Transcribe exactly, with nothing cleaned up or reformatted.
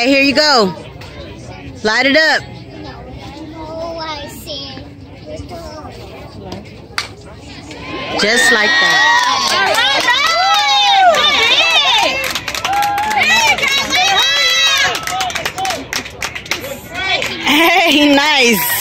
Okay, here you go. Light it up. Just like that. Hey, nice.